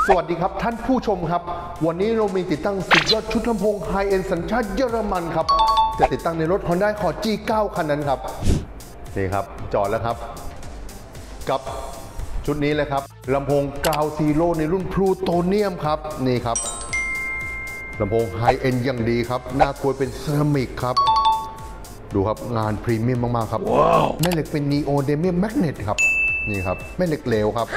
สวัสดีครับท่านผู้ชมครับวันนี้เรามีติดตั้งสุดยอดชุดลำโพงไฮเอ็นด์สัญชาติเยอรมันครับจะติดตั้งในรถ Honda Accord G9 คันนั้นครับนี่ครับจอดแล้วครับกับชุดนี้เลยครับลำโพงกราวซีโร่ในรุ่นพลูโตเนียมครับนี่ครับลำโพงไฮเอ็นด์อย่างดีครับหน้ากลวยเป็นเซรามิกครับดูครับงานพรีเมียมมากๆครับ wow. แม่เหล็กเป็นนีโอเดเมียมแมกเนตครับนี่ครับแม่เหล็กเหลวครับ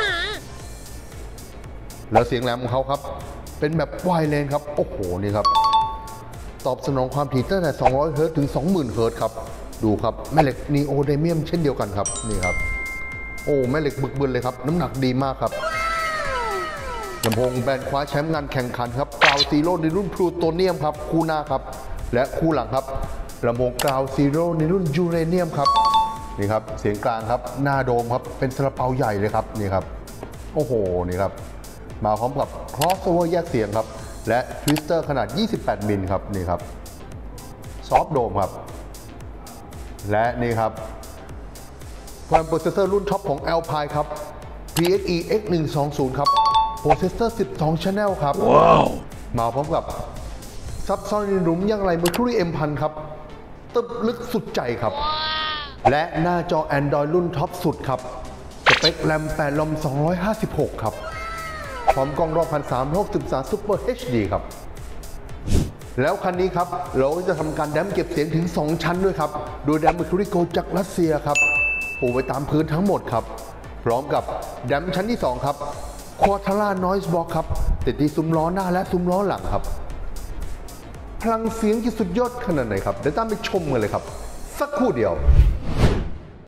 แล้วเสียงแหลมของเขาครับเป็นแบบไวเลนครับโอ้โหนี่ครับตอบสนองความถี่ตั้งแต่200 เฮิรตซ์ถึง 20,000 เฮิรตซ์ครับดูครับแม่เหล็กนีโอเดเมียมเช่นเดียวกันครับนี่ครับโอ้แม่เหล็กบึกบึนเลยครับน้ำหนักดีมากครับลำโพงแบรนด์คว้าแชมป์งานแข่งขันครับกราวซีโร่ในรุ่นพลูโตเนียมครับคู่หน้าครับและคู่หลังครับลำโพงกราวซีโร่ในรุ่นยูเรเนียมครับนี่ครับเสียงกลางครับหน้าโดมครับเป็นซาลาเปาใหญ่เลยครับนี่ครับโอ้โหนี่ครับมาพร้อมกับ crossover แยกเสียงครับและทวิสเตอร์ขนาด28 มิลครับนี่ครับซอฟต์โดมครับและนี่ครับแรมโปรเซสเซอร์รุ่นท็อปของ Alpine ครับ PXE X120 ครับโปรเซสเซอร์12 Channel ครับ wow. มาพร้อมกับซับซ้อนในหลุมยังไร Mercury M1000 ครับตึบลึกสุดใจครับ wow. และหน้าจอ Android รุ่นท็อปสุดครับสเปคแรม8 ลม 256 ครับพร้อมกล้องรอบ1360 Super HD ครับแล้วคันนี้ครับเราจะทำการแดมเก็บเสียงถึง2ชั้นด้วยครับโดยแดม Mercury Gold จากรัสเซียครับปูไว้ตามพื้นทั้งหมดครับพร้อมกับแดมชั้นที่2ครับQuattara Noise Block ครับติดที่ซุ้มล้อหน้าและซุ้มล้อหลังครับพลังเสียงที่สุดยอดขนาดไหนครับเดี๋ยวตามไปชมกันเลยครับสักครู่เดียว